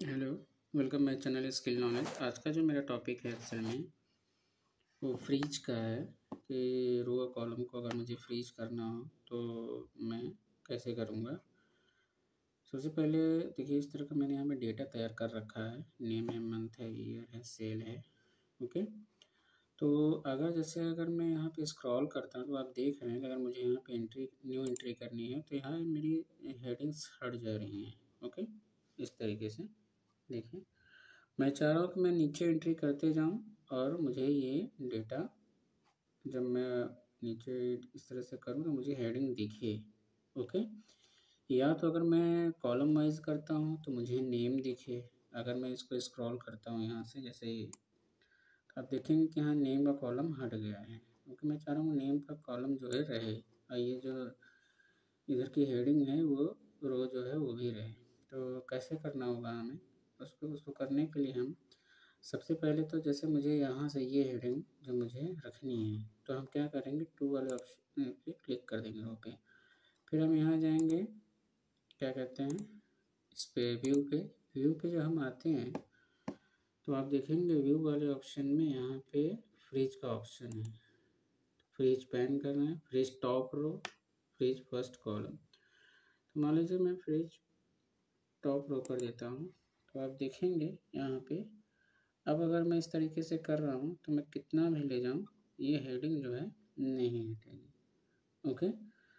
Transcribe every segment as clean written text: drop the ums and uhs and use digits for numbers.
Hello, welcome my channel skill knowledge. आज का जो मेरा टॉपिक है असल में वो फ्रीज का है कि रो और कॉलम को अगर मुझे फ्रीज करना हो तो मैं कैसे करूँगा। सबसे पहले देखिए, इस तरह का मैंने यहाँ पे डेटा तैयार कर रखा है। नेम है, मंथ है, ईयर है, सेल है। ओके, तो अगर मैं यहाँ पे स्क्रॉल करता हूँ तो आप देख रहे हैं कि अगर मुझे यहाँ पे न्यू एंट्री करनी है तो यहाँ मेरी हेडिंग्स हट जा रही हैं। ओके, इस तरीके से देखिए, मैं चाह रहा हूँ कि मैं नीचे एंट्री करते जाऊँ और मुझे ये डेटा जब मैं नीचे इस तरह से करूँ तो मुझे हेडिंग दिखे। ओके, या तो अगर मैं कॉलम वाइज करता हूँ तो मुझे नेम दिखे। अगर मैं इसको स्क्रॉल करता हूँ यहाँ से जैसे ही, तो आप देखेंगे कि यहाँ नेम का कॉलम हट गया है, क्योंकि मैं चाह रहा हूँ नेम का कॉलम जो है रहे और ये जो इधर की हेडिंग है वो रो जो है वो भी रहे। तो कैसे करना होगा हमें उसको करने के लिए हम सबसे पहले तो जैसे मुझे यहाँ से ये हेडिंग जो मुझे रखनी है तो हम क्या करेंगे, टू वाले ऑप्शन पे क्लिक कर देंगे रो पे। फिर हम यहाँ जाएंगे, क्या कहते हैं, इस पे व्यू पे जो हम आते हैं तो आप देखेंगे व्यू वाले ऑप्शन में यहाँ पे फ्रीज का ऑप्शन है। फ्रीज पैन करना है, freeze top row, freeze first column. तो मान लीजिए मैं फ्रीज टॉप रो कर देता हूँ तो आप देखेंगे यहाँ पे। अब अगर मैं इस तरीके से कर रहा हूँ तो मैं कितना भी ले जाऊँ ये हेडिंग जो है नहीं हटेगी। ओके,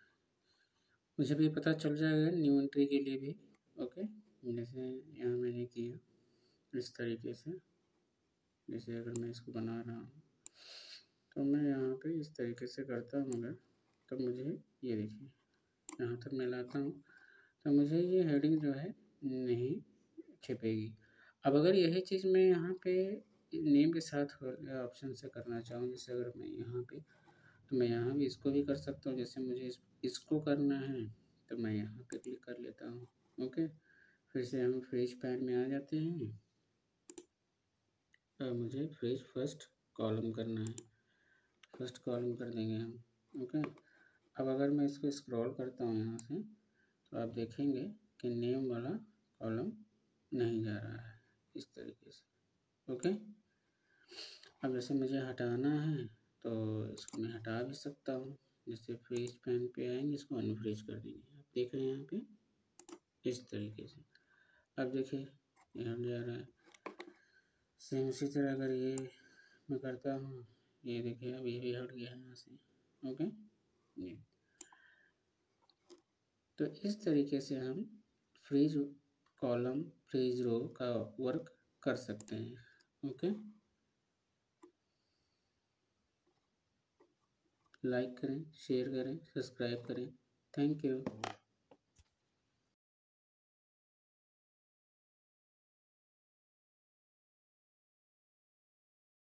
मुझे भी पता चल जाएगा न्यू एंट्री के लिए भी। ओके, जैसे यहाँ मैंने किया इस तरीके से, जैसे अगर मैं इसको बना रहा हूँ तो मैं यहाँ पे इस तरीके से करता हूँ अगर, तो मुझे ये देखिए यहाँ तक मैं लाता हूँ तो मुझे ये हेडिंग जो है नहीं छिपेगी। अब अगर यही चीज़ मैं यहाँ पे नेम के साथ ऑप्शन से करना चाहूँ, जैसे अगर मैं यहाँ पे, तो मैं यहाँ भी इसको भी कर सकता हूँ। जैसे मुझे इसको करना है तो मैं यहाँ पे क्लिक कर लेता हूँ। ओके, फिर से हम फ्रेश पैन में आ जाते हैं और मुझे फ्रेश फर्स्ट कॉलम करना है, फर्स्ट कॉलम कर देंगे हम। ओके, अब अगर मैं इसको स्क्रॉल करता हूँ यहाँ से तो आप देखेंगे कि नेम वाला कॉलम नहीं जा रहा है इस तरीके से। ओके, अब जैसे मुझे हटाना है तो इसको मैं हटा भी सकता हूँ। जैसे फ्रीज पैन पे आएंगे, इसको अनफ्रीज कर देंगे। आप देख रहे हैं यहाँ पे इस तरीके से। अब देखिए ये हट जा रहा है। सेम इसी तरह अगर ये मैं करता हूँ, ये देखिए अब ये भी हट गया है यहाँ से। ओके, ये तो इस तरीके से हम फ्रीज कॉलम, फ्रीज रो का वर्क कर सकते हैं। ओके, लाइक करें, शेयर करें, सब्सक्राइब करें। Thank you.